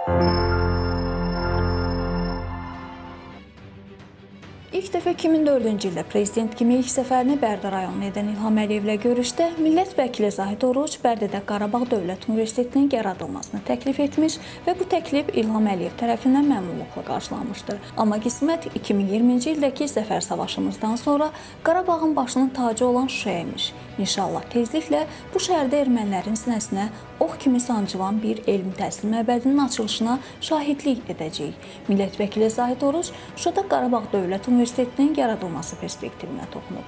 İlk dəfə 2004-cü ildə prezident kimi ilk səfərini Bərdə rayonuna edən İlham Əliyevlə görüşdə millət vəkili Zahid Oruc Bərdədə Qarabağ Dövlət Universitetinin yaradılmasını təklif etmiş və bu təklif İlham Əliyev tərəfindən məmnunluqla qarşılanmışdır. Amma qismət 2020-ci ildəki Zəfər savaşımızdan sonra Qarabağın başının tacı olan Şuşaya imiş. İnşallah tezliklə bu şəhərdə ermənilərin sinəsinə ox kimi sancılan bir elmi təhsil məbədinin açılışına şahidlik edəcəyik. Millət vəkili Zahid Oruc Şuşada Qarabağ Dövlət Universitetinin yaradılması perspektivinə toxunub.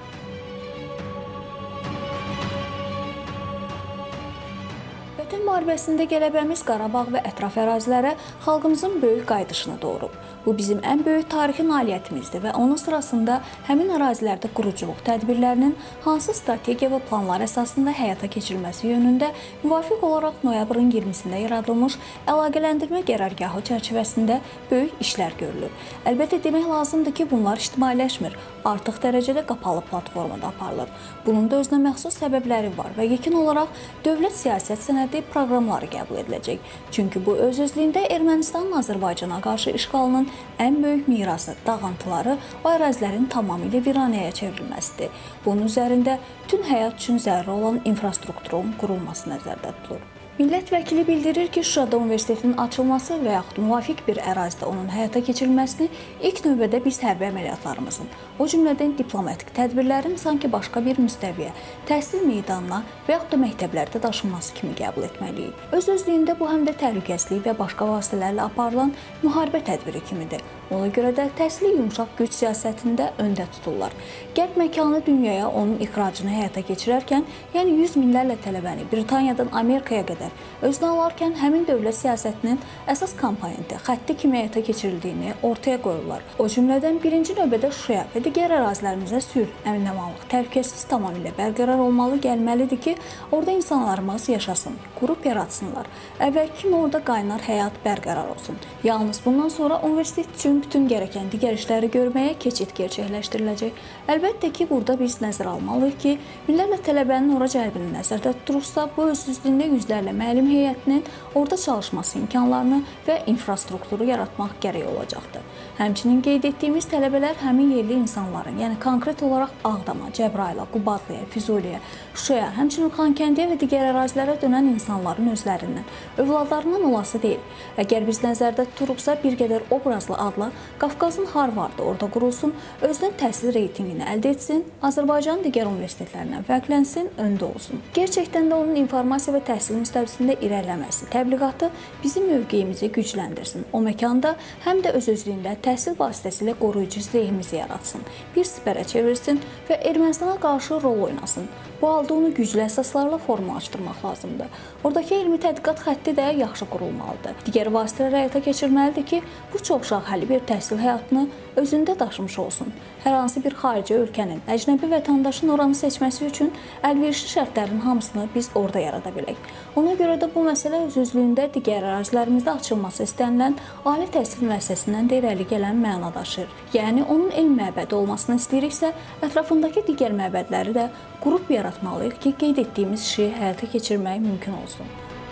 Vətən müharibəsində qələbəmiz Qarabağ və ətraf ərazilərə xalqımızın böyük qayıdışını doğurub. Bu bizim ən böyük tarixi nailiyyətimizdir və onun sırasında həmin ərazilərdə quruculuq tədbirlərinin hansı strategiya və planlar əsasında həyata keçirilməsi yönündə müvafiq olaraq noyabrın 20-sində yaradılmış əlaqələndirmə qərargahı çərçivəsində böyük işlər görülür. Əlbəttə demək lazımdır ki, bunlar ictimailəşmir, artıq dərəcədə qapalı platformada aparılır. Bunun da özünə məxsus səbəbləri var və yekun olaraq dövlət siyasət sənədi proqramları qəbul ediləcək. Çünki bu öz-özlüyündə Ermənistanın Azərbaycana qarşı işğalının ən böyük mirası, dağıntıları o ərazilərin tamamilə viranəyə çevrilməsidir. Bunun üzərində bütün həyat üçün zəruri olan infrastrukturun qurulması nəzərdə tutulur. Millət vəkili bildirir ki, Şuşada universitetinin açılması və yaxud müvafiq bir ərazidə onun həyata keçirilməsini ilk növbədə biz hərbi əməliyyatlarımızın, o cümlədən diplomatik tədbirlərin sanki başqa bir müstəviyə, təhsil meydanına və yaxud da məktəblərdə daşınması kimi qəbul etməliyik. Öz-özlüyündə bu həm də təhlükəsizlik və başqa vasitələrlə aparılan müharibə tədbiri kimidir. Ona görə də təhsili yumşaq güc siyasətində öndə tuturlar. Qərb məkanı dünyaya onun ixracını həyata keçirərkən, yəni 100 minlərlə tələbəni Britaniyadan Amerikaya qədər özünə alarkən həmin dövlət siyasətinin əsas komponenti xətti kimi həyata keçirildiyini ortaya qoyurlar. O cümlədən birinci növbədə Şuşaya və digər ərazilərimizə sülh, əmin-amanlıq, təhlükəsiz tamamilə bərqərar olmalı, gəlməlidir ki, orada insanlarımız yaşasın, qrup yaratsınlar. Əvvəl kimi orada qaynar həyat bərqərar olsun. Yalnız bundan sonra universitet üçün bütün gərəkən digər işləri görməyə keçid gerçəkləşdiriləcək. Əlbəttə ki, burada biz nəzərə almalıyıq ki, minlərlə tələbənin ora cəlbini nəzərdə tutursa, bu öz-özlüyündə yüzlərlə müəllim heyətinin orada çalışması imkanlarını və infrastrukturu yaratmaq gərək olacaqdır. Həmçinin qeyd etdiyimiz tələbələr həmin yerli insanların, yəni konkret olaraq Ağdama, Cəbrayıla, Qubadlıya, Füzuliyə, Şuşaya, həmçinin Xankəndiyə və digər ərazilərə dönən insanların özlərindən, övladlarından olası deyil. Əgər biz nəzərdə tuturuqsa, bir qədər obrazlı adla Qafqazın Harvardı orada qurulsun, özünün təhsil reytingini əldə etsin, Azərbaycanın digər universitetlərindən fərqlənsin, öndə olsun. Gerçəkdən də onun informasiya və təhsil müstəvisində irəliləməsi, təbliğatı bizim mövqeyimizi gücləndirsin. O məkanda həm də öz-özlüyündə təhsil vasitəsilə qoruyucu zeyhimizi yaratsın, bir sipərə çevirsin və Ermənistana qarşı rol oynasın. Bu halda onu güclü əsaslarla formalaşdırmaq lazımdır. Oradakı elmi tədqiqat xətti də yaxşı qurulmalıdır. Digər vasitələr həyata keçirməlidir ki, bu çoxşaxəli bir təhsil həyatını özündə daşımış olsun. Hər hansı bir xarici ölkənin, əcnəbi vətəndaşın oranı seçməsi üçün əlverişli şərtlərin hamısını biz orada yarada bilək. Ona görə də bu məsələ öz-özlüyündə digər ərazilərimizdə açılması istənilən ali təhsil müəssisəsindən də irəli gələn məna daşır. Yəni, onun elm məbədi olmasını istəyiriksə, ətrafındakı digər məbədləri də qrup yaratmalıyıq ki, qeyd etdiyimiz işi həyata keçirmək mümkün olsun.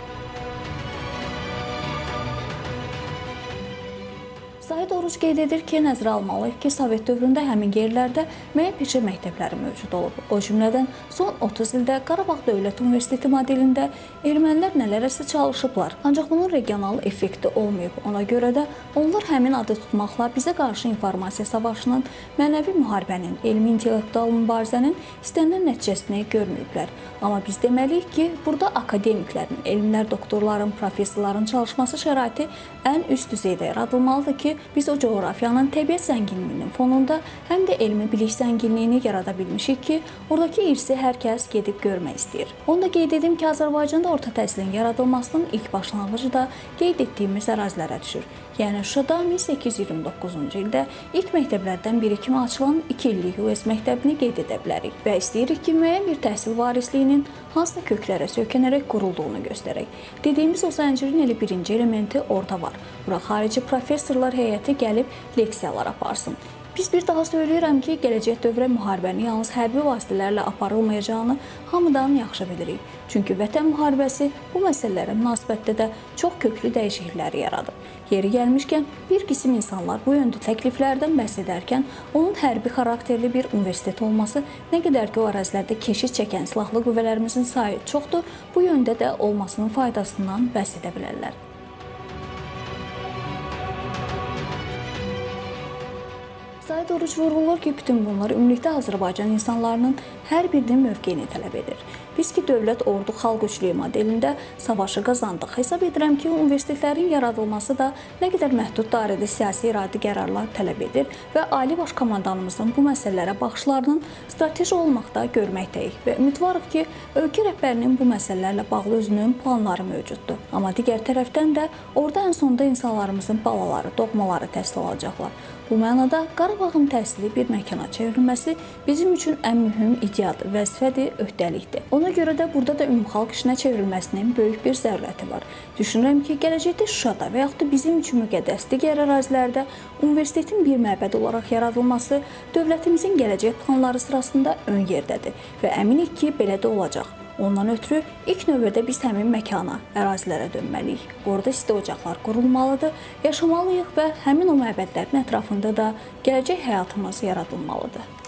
Zahid Oruc qeyd edir ki, nəzərə almalıyıq ki, Sovet dövründə həmin yerlərdə müəyyən peşə məktəbləri mövcud olub. O cümlədən son 30 ildə Qarabağ Dövlət Universiteti modelində ermənilər nələrəsə çalışıblar. Ancaq bunun regional effekti olmayıb. Ona görə də onlar həmin adı tutmaqla bizə qarşı informasiya savaşının, mənəvi müharibənin, elmi-intellektual mübarizənin istənilən nəticəsini görməyiblər. Amma biz deməliyik ki, burada akademiklərin, elmlər doktorların, professorların çalışması şəraiti ən üst düzeydə yaradılmalıdır ki, biz o coğrafiyanın təbiət zənginliyinin fonunda həm də elmi bilik zənginliyini yarada bilmişik ki, oradakı irsi hər kəs gedib görmək istəyir. Onu da qeyd edim ki, Azərbaycanda orta təhsilin yaradılmasının ilk başlanğıcı da qeyd etdiyimiz ərazilərə düşür. Yəni, Şuşada 1829-cu ildə ilk məktəblərdən biri kimi açılan 2 illik US məktəbini qeyd edə bilərik və istəyirik ki, müəyyən bir təhsil varisliyinin hansısa köklərə sökənərək qurulduğunu göstərək. Dediyimiz o zəncirin elə birinci elementi orada var. Bura xarici professorlar heyəti gəlib leksiyalar aparsın. Biz bir daha söyləyirəm ki, gələcək dövrə müharibənin yalnız hərbi vasitələrlə aparılmayacağını hamıdan yaxşı bilirik. Çünki Vətən müharibəsi bu məsələlərə münasibətdə də çox köklü dəyişiklikləri yaradıb. Yeri gəlmişkən, bir qisim insanlar bu yöndə təkliflərdən bəhs edərkən, onun hərbi xarakterli bir universitet olması, nə qədər ki o ərazilərdə keşiş çəkən silahlı qüvvələrimizin sayı çoxdur, bu yöndə də olmasının faydasından bəhs edə bilərlər. Zaid Oruc vurğular ki, bütün bunlar ümumilikdə Azərbaycan insanlarının hər birinin mövqeyini tələb edir. Biz ki, dövlət, ordu, xalq üçlüyü modelində savaşı qazandıq. Hesab edirəm ki, universitetlərin yaradılması da nə qədər məhdud dairədə siyasi iradi qərarlar tələb edir və Ali Baş Komandanımızın bu məsələlərə baxışlarının strateji olmaqda görməkdəyik və ümidvarıq ki, ölkə rəhbərinin bu məsələlərlə bağlı özünün planları mövcuddur. Amma digər tərəfdən də orada ən sonda insanlarımızın balaları, doğmaları təhsil alacaqlar. Bu mənada Qarabağın təhsili bir məkana çevrilməsi bizim üçün ən mühüm ideyadır, vəzifədir, öhdəlikdir. Ona görə də burada da ümumxalq işinə çevrilməsinin böyük bir zərurəti var. Düşünürəm ki, gələcəkdə Şuşada və yaxud da bizim üçün müqəddəs digər ərazilərdə universitetin bir məbəd olaraq yaradılması dövlətimizin gələcək planları sırasında ön yerdədir və əminik ki, belə də olacaq. Ondan ötürü ilk növbədə biz həmin məkana, ərazilərə dönməliyik. Orada isti ocaqlar qurulmalıdır, yaşamalıyıq və həmin o məbədlərin ətrafında da gələcək həyatımız yaradılmalıdır.